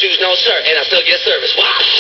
shoes, no shirt, and I still get service. Wow.